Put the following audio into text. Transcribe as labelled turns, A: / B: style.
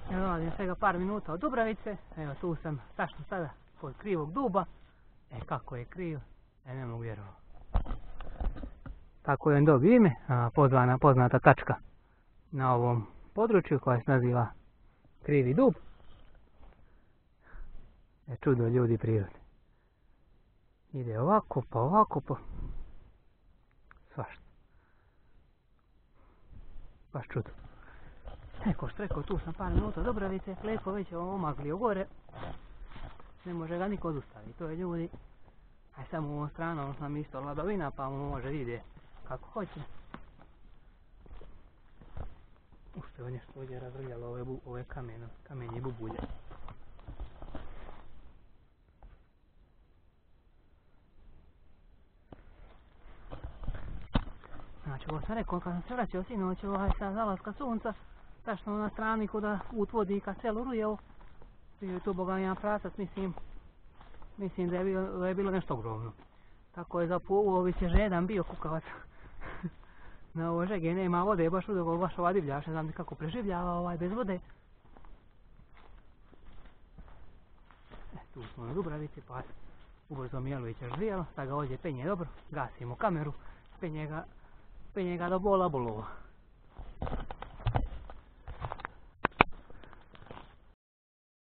A: Ja dolazim svega par minuta od Dubravice, evo tu sam tačno sada kod Krivog duba. Kako je kriv, ne mogu vjerovati. Tako je on dobio ime, poznata tačka na ovom području koja se naziva Krivi dub. Čudo ljudi prirode. Ide ovako, pa ovako, pa svašta. Baš čudo. Ko što rekao, tu sam par minuta Dubravice, Lepo već je omaglio gore. Ne može ga niko odustaviti, to je ljudi. Aj samo u ovom stranu nam isto ladovina, pa mu može ide kako hoće. Ušte je nešto ovdje razvrljalo ove kamenje bubulje. Znači, ovo sam rekao, kad sam se vraćao sinoć sa zalaska sunca, tačno na strani kuda utvodi ka selu Rujevo, bio je tu boga jedan prasac, mislim da je bilo nešto ogromno. Tako je zapuo, već je žedan bio kukavac. Na ovo žege nema vode, baš udobno, baš ova divljaš, ne znam kako preživljava bez vode. Tu smo na Dubravici, pa ubrzo Mijelović je žvijelo, sad ga ovdje penje dobro, gasimo kameru, penje ga do bola bolova.